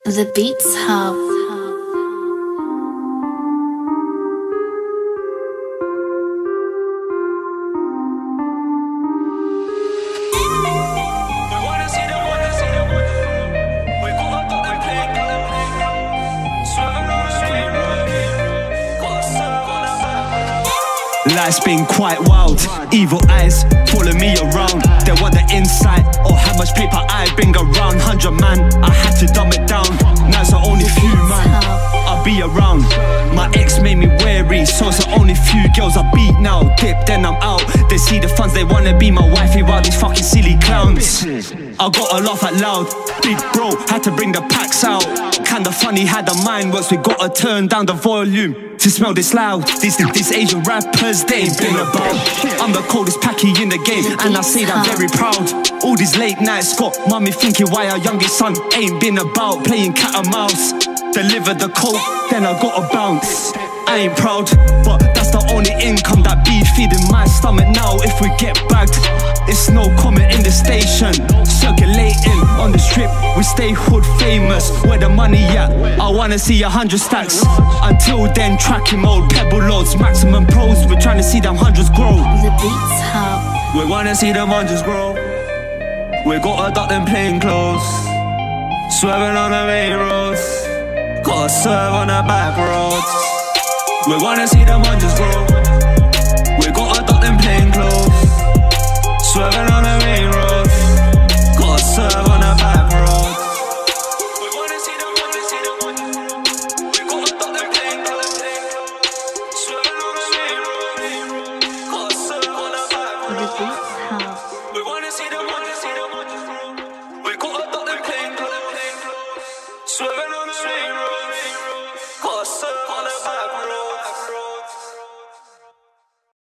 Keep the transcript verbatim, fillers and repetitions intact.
The Beats Hub. Life's been quite wild, evil eyes following me around. They want the insight or how much paper I bring around. Hundred man, I had to dumb it down. Now it's the only few man I'll be around. My ex made me wary, so it's the only few girls I beat now. Dip, then I'm out. They see the funds, they wanna be my wifey while these fucking silly clowns. I gotta laugh out loud. Big bro, had to bring the packs out. Kinda funny how the mind works, we gotta turn down the volume to smell this loud. These, these Asian rappers, they ain't been about. I'm the coldest packy in the game, and I say that very proud. All these late nights got mommy thinking why our youngest son ain't been about. Playing cat and mouse, deliver the coke, then I gotta bounce. I ain't proud, but that's the only income that be feeding my stomach now. If we get bagged, it's no comment in the station. Circulating on the strip, we stay hood famous. Where the money at? I wanna see a hundred stacks. Until then, tracking mode, pebble loads, maximum pros. We're trying to see them hundreds grow. The Beats Hub. We wanna see them hundreds grow. We gotta duck them plain clothes, swerving on the main roads. Gotta serve on the back roads. We wanna see them hundreds grow. We gotta duck them plain clothes, swerving on the main roads. Gotta serve on the back roads. We wanna see them hundreds, see them hundreds grow. We gotta duck them plain clothes, swerving on the main roads. Gotta serve on the back The roads. Beats Hub. We wanna see them hundreds, see them hundreds grow. We gotta duck them plain clothes, swerving on the main roads.